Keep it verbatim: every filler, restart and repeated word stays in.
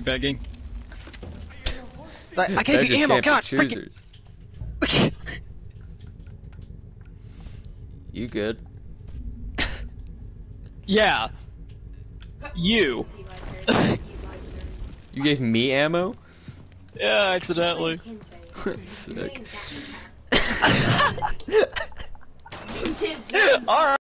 begging. I, I gave you ammo, God, freaking... You good? Yeah. You. You gave me ammo? Yeah, accidentally. Sick. Alright.